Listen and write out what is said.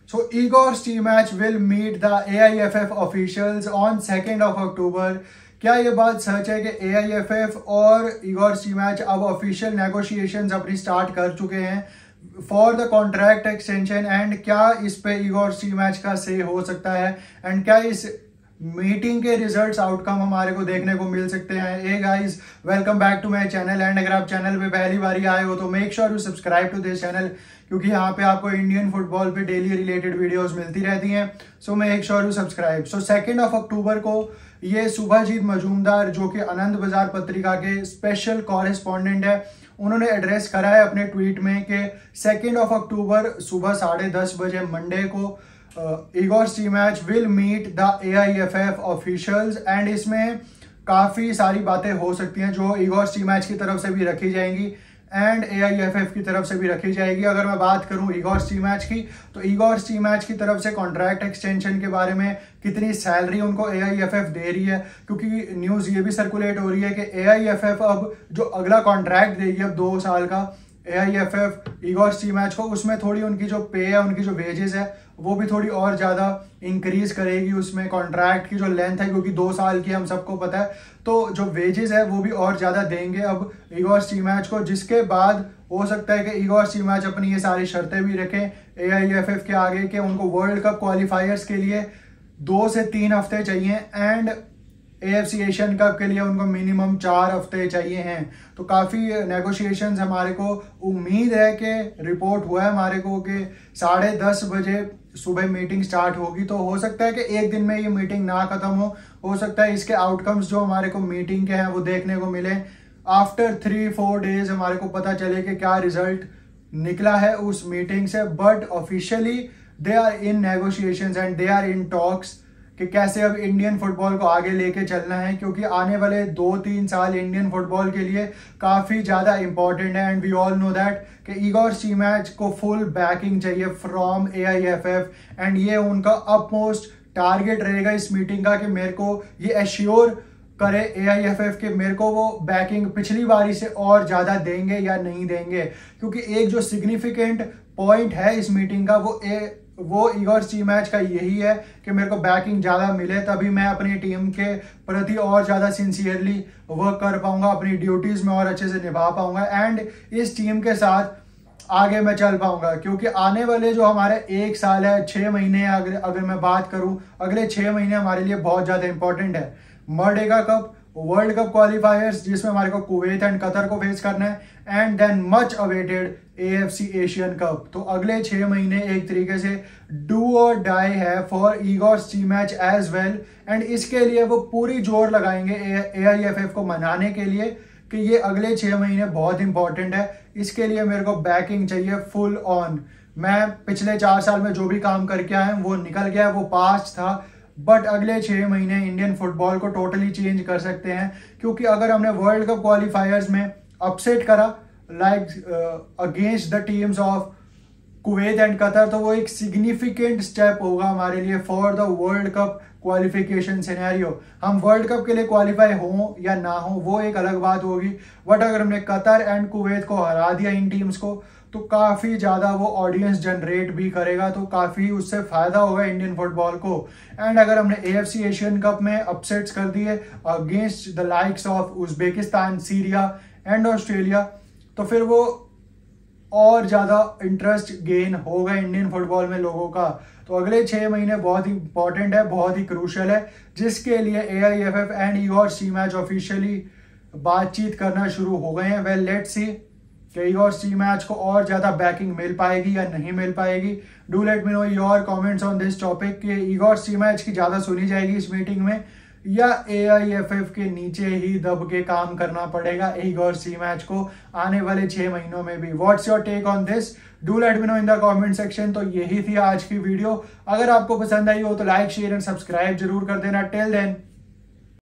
So Igor Stimac will meet the AIFF officials on 2nd of October. क्या ये बात सच है कि AIFF और इगोर स्टीमैच अब ऑफिशियल नेगोशिएशंस अपनी स्टार्ट कर चुके हैं for the contract extension? And क्या इस पे इगोर स्टीमैच का से हो सकता है? एंड क्या इस मीटिंग के रिजल्ट्स आउटकम हमारे को देखने को मिल सकते हैं? Hey guys, welcome back to my channel. And अगर आप चैनल पे पहली बार आए हो तो make sure you subscribe to this channel, क्योंकि यहाँ पे आपको इंडियन फुटबॉल पे डेली रिलेटेड वीडियोस मिलती रहती हैं। So make sure you subscribe. So 2 अक्टूबर को ये सुभाजीत मजूमदार, जो कि आनंद बाजार पत्रिका के स्पेशल कॉरेस्पॉन्डेंट है, उन्होंने एड्रेस करा है अपने ट्वीट में कि 2 अक्टूबर सुबह 10:30 बजे मंडे को Igor Stimac will meet the AIFF officials. And इसमें काफ़ी सारी बातें हो सकती हैं जो इगोर स्टीमैच की तरफ से भी रखी जाएंगी एंड AIFF की तरफ से भी रखी जाएगी। अगर मैं बात करूं इगोर स्टीमैच की, तो इगोर स्टीमैच की तरफ से कॉन्ट्रैक्ट एक्सटेंशन के बारे में कितनी सैलरी उनको AIFF दे रही है, क्योंकि न्यूज़ ये भी सर्कुलेट हो रही है कि AIFF अब जो अगला कॉन्ट्रैक्ट देगी अब 2 साल का AIFF इगोर स्टीमैच को, उसमें थोड़ी उनकी जो पे है, उनकी जो वेजेस है, वो भी थोड़ी और ज़्यादा इंक्रीज करेगी। उसमें कॉन्ट्रैक्ट की जो लेंथ है, क्योंकि 2 साल की हम सबको पता है, तो जो वेजेस है वो भी और ज़्यादा देंगे अब इगोर स्टीमैच को, जिसके बाद हो सकता है कि इगोर स्टीमैच अपनी ये सारी शर्तें भी रखें AIFF के आगे कि उनको वर्ल्ड कप क्वालिफायर्स के लिए 2 से 3 हफ्ते चाहिए एंड AFC एशियन कप के लिए उनको मिनिमम 4 हफ्ते चाहिए हैं। तो काफ़ी नेगोशिएशंस हमारे को उम्मीद है कि रिपोर्ट हुआ है हमारे को कि 10:30 बजे सुबह मीटिंग स्टार्ट होगी। तो हो सकता है कि एक दिन में ये मीटिंग ना खत्म हो सकता है इसके आउटकम्स जो हमारे को मीटिंग के हैं वो देखने को मिले। आफ्टर 3-4 डेज हमारे को पता चले कि क्या रिजल्ट निकला है उस मीटिंग से। But officially they are in negotiations and they are in talks कि कैसे अब इंडियन फुटबॉल को आगे लेके चलना है, क्योंकि आने वाले 2-3 साल इंडियन फुटबॉल के लिए काफ़ी ज़्यादा इंपॉर्टेंट है। And we all know that कि इगोर स्टीमैच को फुल बैकिंग चाहिए फ्रॉम AIFF एंड ये उनका अपमोस्ट टारगेट रहेगा इस मीटिंग का कि मेरे को ये एश्योर करे AIFF के मेरे को वो बैकिंग पिछली बारी से और ज़्यादा देंगे या नहीं देंगे। क्योंकि एक जो सिग्निफिकेंट पॉइंट है इस मीटिंग का वो इगोर स्टीमैच का यही है कि मेरे को बैकिंग ज़्यादा मिले, तभी मैं अपनी टीम के प्रति और ज़्यादा सिंसियरली वर्क कर पाऊंगा, अपनी ड्यूटीज़ में और अच्छे से निभा पाऊंगा एंड इस टीम के साथ आगे मैं चल पाऊंगा। क्योंकि आने वाले जो हमारे 1 साल है, 6 महीने, अगर मैं बात करूं, अगले 6 महीने हमारे लिए बहुत ज़्यादा इंपॉर्टेंट है। Merdeka cup, world cup qualifiers जिसमें हमारे को कुवैत एंड कतर को फेस करना है, and then much awaited AFC Asian cup. तो अगले 6 महीने एक तरीके से डू और डाई है for Igor Stimac as well. And इसके लिए वो पूरी जोर लगाएंगे AIFF को मनाने के लिए कि ये अगले 6 महीने बहुत इंपॉर्टेंट है। इसके लिए मेरे को बैकिंग चाहिए फुल ऑन। मैं पिछले 4 साल में जो भी काम करके आया हूँ वो निकल गया, वो पास्ट था, बट अगले 6 महीने इंडियन फुटबॉल को टोटली चेंज कर सकते हैं। क्योंकि अगर हमने वर्ल्ड कप क्वालिफायर्स में अपसेट करा like against the teams of Kuwait and Qatar, तो वो एक सिग्निफिकेंट स्टेप होगा हमारे लिए for the world cup qualification scenario. हम वर्ल्ड कप के लिए क्वालिफाई हों या ना हो वो एक अलग बात होगी, बट अगर हमने कतर एंड कुवैत को हरा दिया इन टीम्स को, तो काफ़ी ज़्यादा वो ऑडियंस जनरेट भी करेगा, तो काफ़ी उससे फ़ायदा होगा इंडियन फुटबॉल को। एंड अगर हमने AFC एशियन कप में अपसेट्स कर दिए against the likes of Uzbekistan, Syria and Australia, तो फिर वो और ज़्यादा इंटरेस्ट गेन होगा इंडियन फुटबॉल में लोगों का। तो अगले 6 महीने बहुत ही इंपॉर्टेंट है, बहुत ही क्रूशल है, जिसके लिए AIFF and Igor Stimac officially बातचीत करना शुरू हो गए हैं। वेल लेट्स सी कि इगोर स्टीमैच को और ज़्यादा बैकिंग मिल पाएगी या नहीं मिल पाएगी। Do let me know your comments on this topic कि इगोर स्टीमैच की ज़्यादा सुनी जाएगी इस मीटिंग में या AIFF के नीचे ही दब के काम करना पड़ेगा इगोर स्टीमैच को आने वाले 6 महीनों में भी। What's your take on this? Do let me know in the comment section. तो यही थी आज की वीडियो। अगर आपको पसंद आई हो तो लाइक, शेयर एंड सब्सक्राइब जरूर कर देना। Till then